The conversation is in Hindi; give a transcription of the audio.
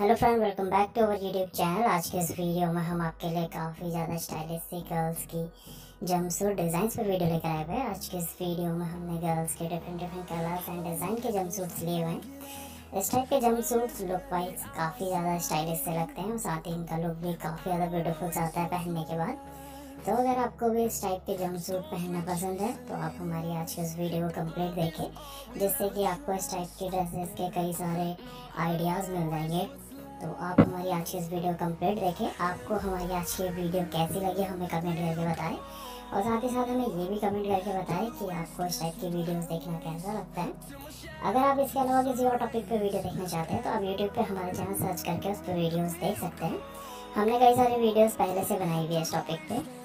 Hello friend, welcome back to our YouTube channel. आज के इस वीडियो में हम आपके लिए काफ़ी ज़्यादा स्टाइलिश सी गर्ल्स की जंपसूट डिज़ाइंस पर वीडियो लेकर आए हुए हैं। आज के इस वीडियो में हमने गर्ल्स के डिफरेंट कलर्स एंड डिज़ाइन के जंपसूट्स लिए हुए हैं। इस टाइप के जंपसूट्स लुक वाइज काफ़ी ज़्यादा स्टाइलिश से लगते हैं और साथ ही इनका लुक भी काफ़ी ज़्यादा ब्यूटीफुल सा आता है पहनने के बाद। तो अगर आपको भी इस टाइप के जंपसूट पहनना पसंद है तो आप हमारी आज की इस वीडियो को कंप्लीट देखें, जिससे कि आपको इस टाइप की ड्रेसेस के कई सारे आइडियाज़ मिल जाएंगे। तो आप हमारी आज की इस वीडियो कंप्लीट देखें। आपको हमारी आज की वीडियो कैसी लगी हमें कमेंट करके बताएं, और साथ ही साथ हमें ये भी कमेंट करके बताएं कि आपको इस टाइप की वीडियोस देखना कैसा लगता है। अगर आप इसके अलावा किसी और टॉपिक पे वीडियो देखना चाहते हैं तो आप यूट्यूब पे हमारे चैनल सर्च करके उस पर वीडियोस देख सकते हैं। हमने कई सारी वीडियोस पहले से बनाई हुई है इस टॉपिक पे।